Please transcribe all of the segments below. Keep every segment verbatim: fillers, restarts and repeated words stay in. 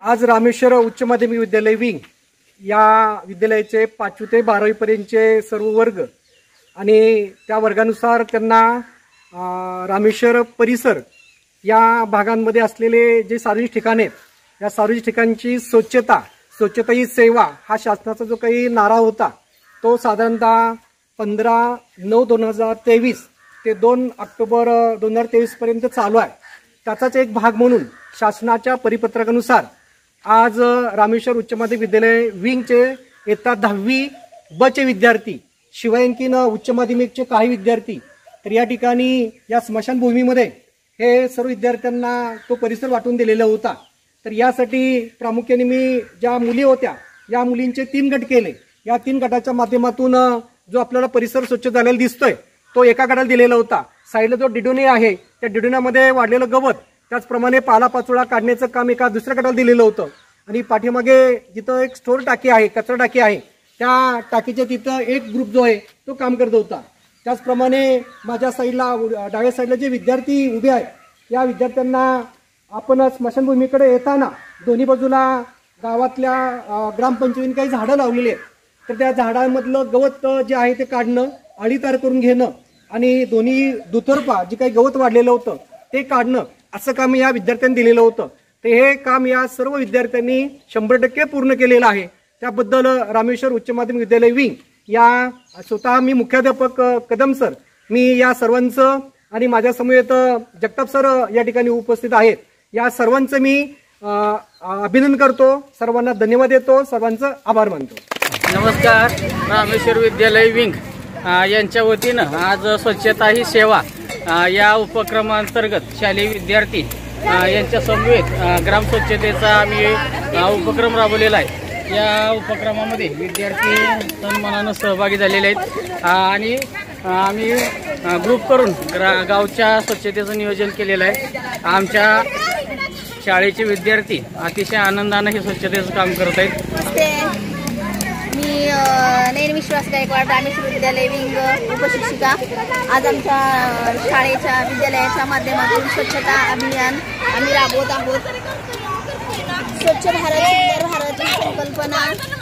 आज रामेश्वर उच्च माध्यमिक विद्यालय विंग या विद्यालयाचे पाचवी ते बारावी पर्यंतचे सर्व वर्ग आणि त्या वर्गानुसार त्यांना रामेश्वर परिसर या भागांमध्ये असलेले जे सार्वजनिक ठिकाणे आहेत या सार्वजनिक ठिकाणची स्वच्छता स्वच्छता ही सेवा हा शासनाचा जो काही नारा होता तो साधारणतः पंधरा नऊ दोन हजार तेवीस ते दोन ऑक्टोबर दोन हजार तेवीस पर्यंत चालू आहे। त्याचाच एक भाग म्हणून शासनाच्या परिपत्रकानुसार आज रामेश्वर उच्च माध्यमिक विद्यालय विंगचे इयत्ता दहावी ब चे विद्यार्थी शिवाय आणखीन उच्च माध्यमिकचे काही विद्यार्थी तर या ठिकाणी या स्मशानभूमीमध्ये हे सर्व विद्यार्थ्यांना तो परिसर वाटून दिलेला होता। तर यासाठी प्रामुख्याने मी ज्या मुली होत्या या मुलींचे तीन गट केले। या तीन गटाच्या माध्यमातून जो आपल्याला परिसर स्वच्छ झालेला दिसतोय तो एका गटाला दिलेला होता। साईडला जो डिडोनी आहे त्या डिडोन्यामध्ये वाढलेलं गवत त्याचप्रमाणे पालापाचोळा काढण्याचं काम एका दुसऱ्या गटाला दिलेलं होतं आणि पाठीमागे जिथं एक स्टोर टाकी आहे कचरा टाकी आहे त्या टाकीच्या तिथं एक ग्रुप जो आहे तो काम करत होता। त्याचप्रमाणे माझ्या साईडला डाव्या साईडला जे विद्यार्थी उभे आहेत या विद्यार्थ्यांना आपण स्मशानभूमीकडे येताना दोन्ही बाजूला गावातल्या ग्रामपंचायतीने काही झाडं लावलेली आहेत तर त्या झाडांमधलं गवत जे आहे ते काढणं आळी तयार करून घेणं आणि दोन्ही दुतर्फा जे काही गवत वाढलेलं होतं ते काढणं असं काम या विद्यार्थ्यांनी दिलेलं होतं। ते हे काम या सर्व विद्यार्थ्यांनी शंभर टक्के पूर्ण केलेलं आहे। त्याबद्दल रामेश्वर उच्च माध्यमिक विद्यालय विंग या स्वतः मी मुख्याध्यापक कदम सर मी या सर्वांचं आणि माझ्या समवेत जगताप सर या ठिकाणी उपस्थित आहेत या सर्वांचं मी अभिनंदन करतो, सर्वांना धन्यवाद देतो, सर्वांचं आभार मानतो। नमस्कार, रामेश्वर विद्यालय विंग यांच्या वतीनं आज स्वच्छता ही सेवा या उपक्रमांतर्गत शालेय विद्यार्थी यांच्या समवेत ग्राम स्वच्छतेचा आम्ही उपक्रम राबवलेला आहे। या उपक्रमामध्ये विद्यार्थी तनमनानं सहभागी झालेले आहेत आणि आम्ही ग्रुप करून गावच्या स्वच्छतेचं नियोजन केलेलं आहे। आमच्या शाळेचे विद्यार्थी अतिशय आनंदाने हे स्वच्छतेचं काम करत आहेत। मी नैन विश्वास गायकवाड रामेश्वर विद्यालय विंग उपशिक्षिका आज आमच्या शाळेच्या विद्यालयाच्या माध्यमातून स्वच्छता अभियान आम्ही राबवत आहोत। स्वच्छ भारत सुंदर भारत ही संकल्पना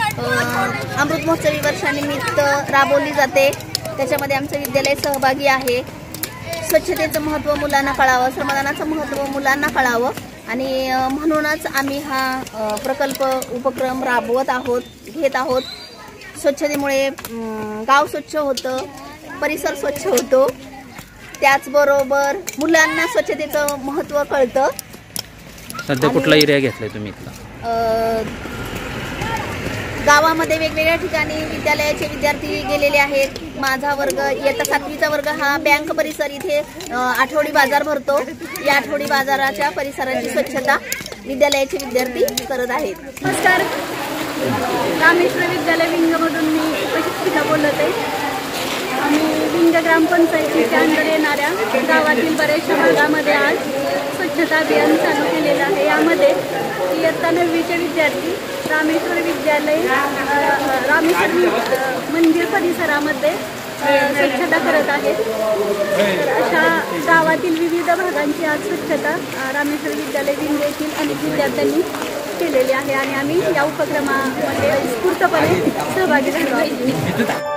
अमृत महोत्सवी वर्षानिमित्त राबवली जाते, त्याच्यामध्ये आमचं विद्यालय सहभागी आहे। स्वच्छतेचं महत्त्व मुलांना कळावं, श्रमदानाचं महत्त्व मुलांना कळावं आणि म्हणूनच आम्ही हा प्रकल्प उपक्रम राबवत आहोत घेत आहोत। स्वच्छतेमुळे गाव स्वच्छ होतं, परिसर स्वच्छ होतो, त्याचबरोबर मुलांना स्वच्छतेचं महत्त्व कळतं। सध्या कुठला एरिया घेतलाय तुम्ही इथला? गावामध्ये वेगवेगळ्या ठिकाणी विद्यालयाचे विद्यार्थी गेलेले आहेत। माझा वर्ग इयत्ता सातवीचा वर्ग हा बँक परिसर इथे आठवडी बाजार भरतो, या आठवडी बाजाराच्या परिसराची स्वच्छता विद्यालयाचे विद्यार्थी करत आहेत। नमस्कार, रामेश्वर विद्यालय विंगमधून मी उपशिक्षिका बोलत आहे। आम्ही विंग ग्रामपंचायतीच्या अंडर येणाऱ्या गावातील बऱ्याचशा भागामध्ये आज स्वच्छता अभियान चालू केलेलं आहे। यामध्ये इयत्ता नववीचे विद्यार्थी रामेश्वर विद्यालय रामेश्वर मंदिर परिसरामध्ये स्वच्छता करत आहेत। तर अशा गावातील विविध भागांची आज स्वच्छता रामेश्वर विद्यालय विंग येथील अनेक विद्यार्थ्यांनी केलेली आहे आणि आम्ही या उपक्रमामध्ये उत्स्फूर्तपणे सहभागी झालो आहोत।